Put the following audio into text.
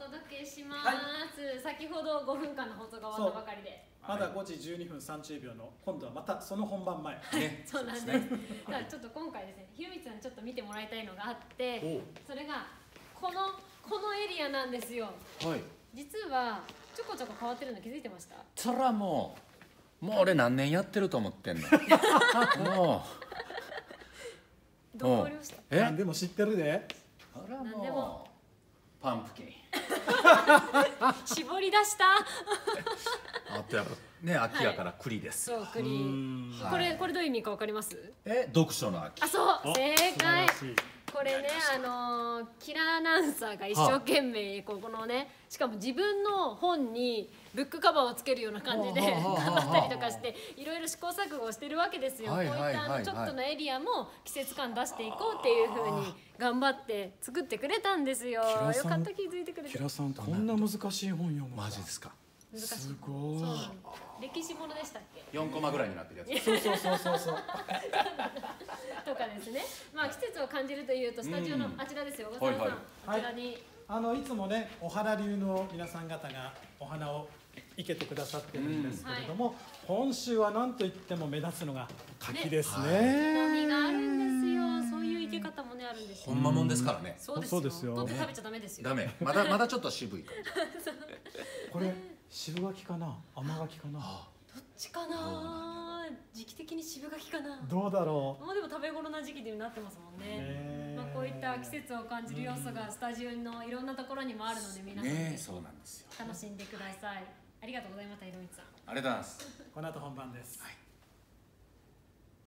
届けします。先ほど5分間の放送が終わったばかりで。 まだ5時12分30秒の今度はまたその本番前。 ね、そうなんです。だからちょっと今回ですね、ひろみさんちょっと見てもらいたいのがあって、それがこのエリアなんですよ。はい。実はちょこちょこ変わってるの気づいてました？ そらもう俺何年やってると思ってんの。もう。どう思いました？ 何でも知ってるで。 あらもうパンプキン。 絞り出した。 あとやっぱね、秋やから栗です。 そう、栗。これどういう意味かわかります？ 読書の秋。 あ、そう、正解。これね、キラーアナウンサーが一生懸命このね、しかも自分の本にブックカバーをつけるような感じで頑張ったりとかして、いろいろ試行錯誤をしてるわけですよ。こういったちょっとのエリアも季節感出していこうっていう風に頑張って作ってくれたんですよ。よかった、気づいてくれて。 キラさん、こんな難しい本読む。 マジですか？ 難しい。 すごい。 歴史ものでしたっけ ？4コマぐらいになってるやつ。 そうとかですね。まあ季節を感じるというとスタジオのあちらですよ。小笠原さん、あちらにいつもね、お原流の皆さん方がお花を生けてくださってるんですけれども、今週は何と言っても目立つのが柿ですね。 木の実があるんですよ。そういう生け方もねあるんですよ。 ほんまもんですからね。 そうですよ。取って食べちゃダメですよ。 ダメ。まだちょっと渋い感じ。 これ渋柿かな、甘柿かな。 どっちかな。時期的に渋柿かな。 どうだろう。 もうでも食べ頃な時期になってますもんね。まあこういった季節を感じる要素がスタジオのいろんなところにもあるので、皆さんそうなんですよ。 楽しんでください。ありがとうございました、ひろみさん。 ありがとうございます。 この後本番です。 はい。